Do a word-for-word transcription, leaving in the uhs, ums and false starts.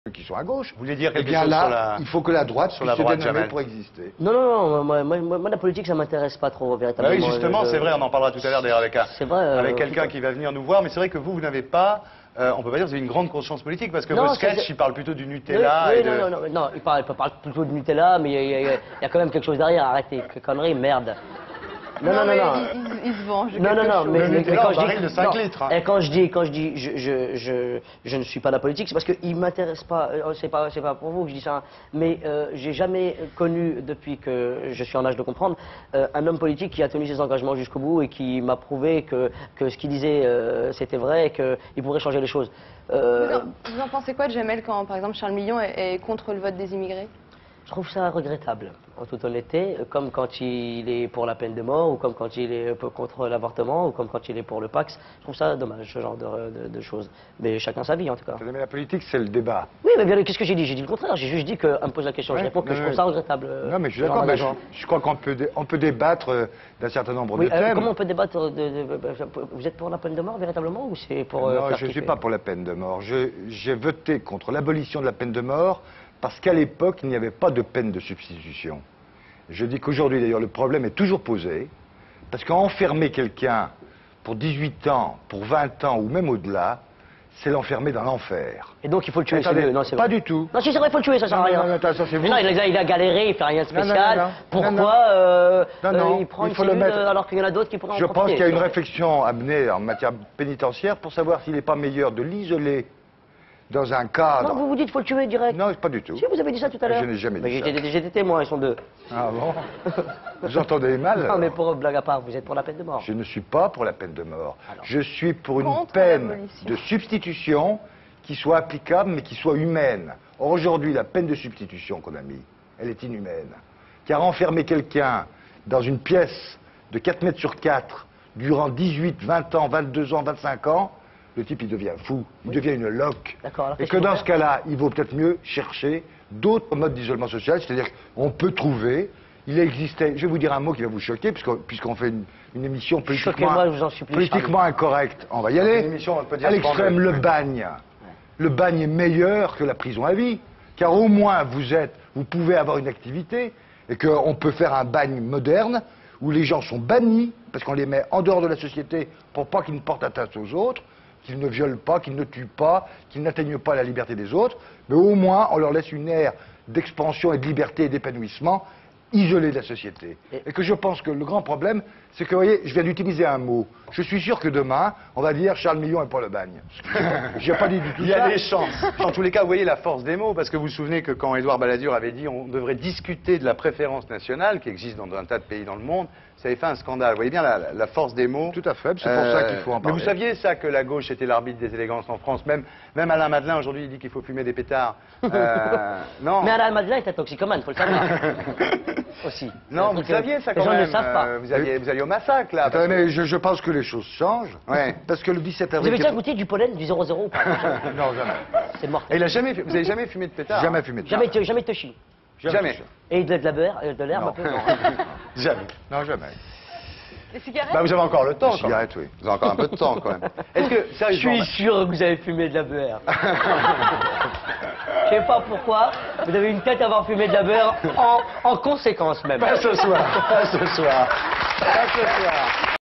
qui sont à gauche. Vous voulez dire quelque eh bien chose là, sur la... il faut que la droite sur puisse la se droite, dénommer Jamel. pour exister. Non, non, non, moi, moi, moi, moi, la politique, ça m'intéresse pas trop, véritablement. Bah oui, justement, Je- c'est vrai, on en parlera tout à l'heure d'ailleurs avec, un- C'est vrai, euh, avec quelqu'un qui va venir nous voir, mais c'est vrai que vous, vous n'avez pas, euh, on peut pas dire que vous avez une grande conscience politique, parce que Non, vos c'est- sketchs, c'est- ils parlent plutôt du Oui, Nutella oui, et de... non, non, non, non, il parle, il parle plutôt de Nutella, mais il y, a- il y a- il y a quand même quelque chose derrière. Arrêtez, que conneries, merde. Non, non, non, mais non. Il, il- il se venge de Non, non, quelque non, chose. mais, Le mais- Nutella mais quand en je dis, baril de cinq non, litres, hein. et quand je dis, quand je dis, je, je, je, je ne suis pas la politique, c'est parce qu'il m'intéresse pas. euh, C'est pas, c'est pas pour vous que je dis ça, hein, mais euh, j'ai jamais connu depuis que je suis en âge de comprendre euh, un homme politique qui a tenu ses engagements jusqu'au bout et qui m'a prouvé que, que ce qu'il disait euh, c'était vrai et qu'il pourrait changer les choses. Euh, Vous en, vous en pensez quoi de Jamel quand, par exemple, Charles Millon est, est contre le vote des immigrés? Je trouve ça regrettable, en toute honnêteté, comme quand il est pour la peine de mort, ou comme quand il est contre l'avortement, ou comme quand il est pour le Pax. Je trouve ça dommage, ce genre de, de- de choses. Mais chacun sa vie, en tout cas. Mais la politique, c'est le débat. Oui, mais bien, qu'est-ce que j'ai dit? J'ai dit le contraire. J'ai juste dit qu'on me pose la question. Je Ouais, réponds que non, je non, trouve ça regrettable. Non, mais je suis ce genre d'accord, mais je, d'engagement. je crois qu'on peut, dé- on peut débattre euh, d'un certain nombre Oui, de euh, thèmes. comment on peut débattre de, de- de- Vous êtes pour la peine de mort, véritablement, ou c'est pour... euh, Non, faire je ne suis kiffer pas pour la peine de mort. Je- J'ai voté contre l'abolition de la peine de mort parce qu'à l'époque, il n'y avait pas de peine de substitution. Je dis qu'aujourd'hui, d'ailleurs, le problème est toujours posé, parce qu'enfermer quelqu'un pour dix-huit ans, pour vingt ans ou même au-delà, c'est l'enfermer dans l'enfer. Et donc il faut le tuer, c'est Attendez, mieux. Non, c'est pas vrai. du tout. Non, si c'est vrai, il faut le tuer, ça sert Non, à rien. non, non, attends, ça, c'est Mais vous. non, il a, il a galéré, il fait rien de Non, non, spécial. non, non. Pourquoi Non, non. euh, Non, non, euh, il prend il une faut le cellule, mettre- euh, alors qu'il y en a d'autres qui pourraient en Je pense profiter, qu'il y a une c'est vrai. réflexion à mener en matière pénitentiaire pour savoir s'il n'est pas meilleur de l'isoler dans un cadre. Non, vous vous dites qu'il faut le tuer direct. Non, pas du tout. Si, vous avez dit ça tout à l'heure. Je n'ai jamais dit Mais ça. j'étais- J'étais témoin, ils sont deux. Ah bon? Vous entendez mal? Non, alors mais pour blague à part, vous êtes pour la peine de mort. Je ne suis pas pour la peine de mort. Alors. Je suis pour une Contre peine l'abolition. de substitution qui soit applicable mais qui soit humaine. Or aujourd'hui, la peine de substitution qu'on a mise, elle est inhumaine. Car enfermer quelqu'un dans une pièce de quatre mètres sur quatre durant dix-huit, vingt ans, vingt-deux ans, vingt-cinq ans, le type il devient fou, il devient une loque. D'accord, alors Et qu'est-ce que qu'il faut dans faire ce cas-là, il vaut peut-être mieux chercher d'autres modes d'isolement social, c'est-à-dire qu'on peut trouver, il existait, je vais vous dire un mot qui va vous choquer, puisqu'on puisqu'on fait une, une émission politiquement, Choquez-moi, je vous en supplie, politiquement incorrecte. On va y aller. Une émission, on peut dire À l'extrême, scandale. le bagne. Le bagne est meilleur que la prison à vie, car au moins vous êtes, vous pouvez avoir une activité, et qu'on peut faire un bagne moderne, où les gens sont bannis, parce qu'on les met en dehors de la société pour pas qu'ils ne portent atteinte aux autres, qu'ils ne violent pas, qu'ils ne tuent pas, qu'ils n'atteignent pas la liberté des autres, mais au moins on leur laisse une ère d'expansion et de liberté et d'épanouissement isolée de la société. Et- Et que je pense que le grand problème, c'est que, vous voyez, je viens d'utiliser un mot. Je suis sûr que demain, on va dire Charles Millon est pour le bagne. J'ai pas dit du tout Il y a ça. des chances. En tous les cas, vous voyez la force des mots, parce que vous vous souvenez que quand Édouard Balladur avait dit on devrait discuter de la préférence nationale, qui existe dans un tas de pays dans le monde, ça avait fait un scandale. Vous voyez bien la, la force des mots. Tout à fait, c'est pour ça qu'il faut en Mais parler. vous saviez ça, que la gauche était l'arbitre des élégances en France. Même, même Alain Madelin, aujourd'hui, il dit qu'il faut fumer des pétards. Euh, non. Mais Alain Madelin est un toxicomane, faut le savoir. Aussi. Non, Un vous truc le que saviez ça les quand gens même. ne le savent pas. Euh, vous, alliez, vous alliez au massacre, là. Attendez, parce que- mais je, je pense que les choses changent. Ouais. Parce que le dix-sept Vous avril... avez déjà goûté du pollen du zéro zéro ou pas? Non, jamais. C'est mort. Et il a jamais, fu- vous avez jamais fumé de pétard? Jamais fumé de Jamais, tabac. te- jamais te chie. Jamais. Et de, de la beurre, euh, de l'herbe un peu? Non. Jamais. Non, jamais. Les cigarettes? Bah, vous avez encore le temps, La quand même. cigarette, oui. Vous avez encore un peu de temps, quand même. Est-ce que, Je sérieusement... suis sûr que vous avez fumé de la beurre. Je sais pas pourquoi, vous avez une tête à avoir fumé de la beurre en, en conséquence même. Pas ce soir, pas ce soir, pas ce soir.